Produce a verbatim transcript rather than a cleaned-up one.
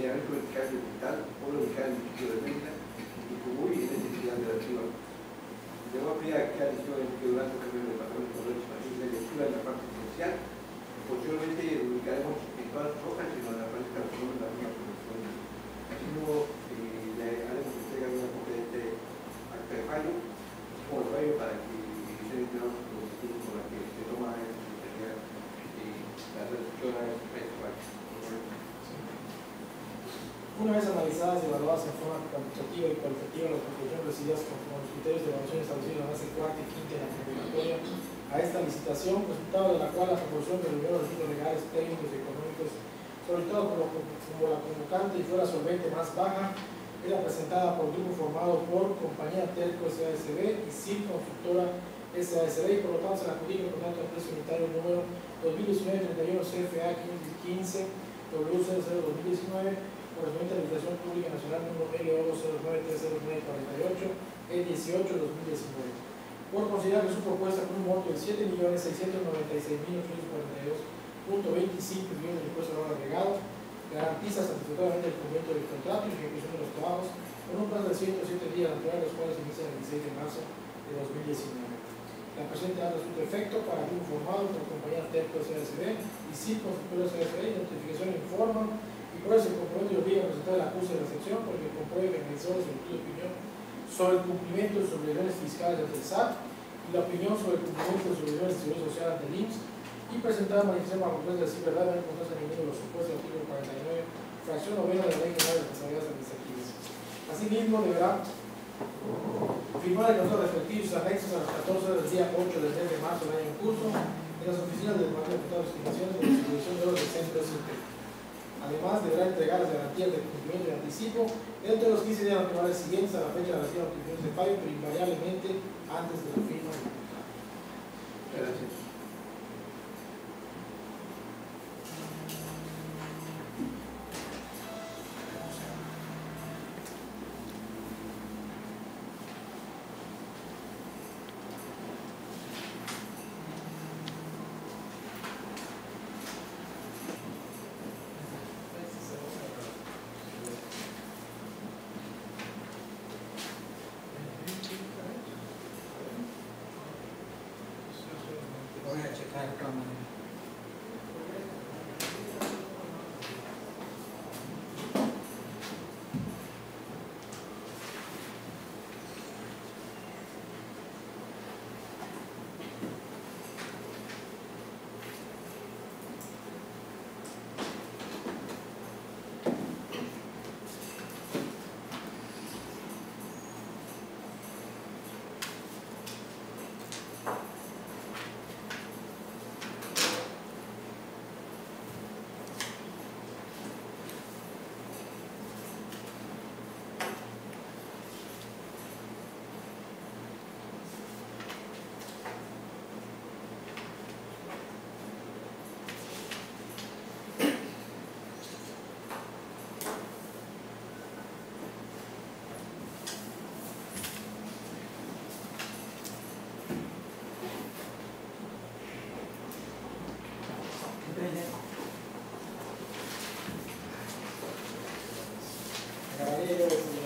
saneamiento vertical y hospital, pueblo ubicado en el municipio de Mérida, y Cubuy y necesidad de la ciudad. Le voy a pedir aquí al señor Enrique Durango, que es el departamento de Expansión de lectura en la parte esencial. Posteriormente lo ubicaremos en todas las hojas, sino en la parte de la misma producción. Así luego eh, le haremos entrega de una copia de este acta de fallo, como el fallo para que se enterados los objetivos con la que se toma esta secretaría la reducción a este fallo. Una vez analizadas y evaluadas en forma cuantitativa y cualitativa las conclusiones recibidas conforme a los criterios de evaluación establecidos en la base cuarta y quinta de la convocatoria a esta licitación, resultado de la cual la proporción de los requisitos legales, técnicos y económicos solicitados como, como la convocante y fuera solvente más baja, era presentada por grupo formado por Compañía Telco S A S B y C I L Constructora S A S B, y por lo tanto se le adjudica el contrato de precio unitario número dos mil diecinueve treinta y uno C F A quince W cero cero dos mil diecinueve, correspondiente a la licitación pública nacional número L O cero nueve tres cero nueve cuarenta y ocho E dieciocho dos mil diecinueve, por considerar que su propuesta con un monto de siete millones seiscientos noventa y seis mil ochocientos cuarenta y dos punto veinticinco millones de impuestos de valor agregado, garantiza satisfactoriamente el cumplimiento del contrato y ejecución de los trabajos con un plazo de ciento siete días naturales, los cuales se inician el dieciséis de marzo de dos mil diecinueve. La presente da resulta efecto para grupo formado por Compañía Telco S A S B y C I L Constructora S A S B, y notificación informa y por eso el componente obliga a presentar el acuse de la sección porque compruebe que realizó la solicitud de opinión sobre el cumplimiento de sus obligaciones fiscales ante el S A T y la opinión sobre el cumplimiento de sus obligaciones de seguridad social ante el I M S S, y presentar la manifestación para concluir de decir verdad en contra de ninguno de los supuestos del artículo cuarenta y nueve, fracción novena de la Ley General de Responsabilidades Administrativas. Asimismo, deberá firmar el contrato respectivo y sus anexos a las catorce horas del día ocho del mes de marzo del año en curso en las oficinas del Departamento de Estimaciones de la Distribución de Oro del Centro S P. Además, deberá entregar las garantías de cumplimiento y anticipo dentro de los quince días naturales siguientes a la fecha de la recién notificación de fallo, pero invariablemente antes de la firma del contrato. Gracias. Voy a checar de todas maneras. Caballeros,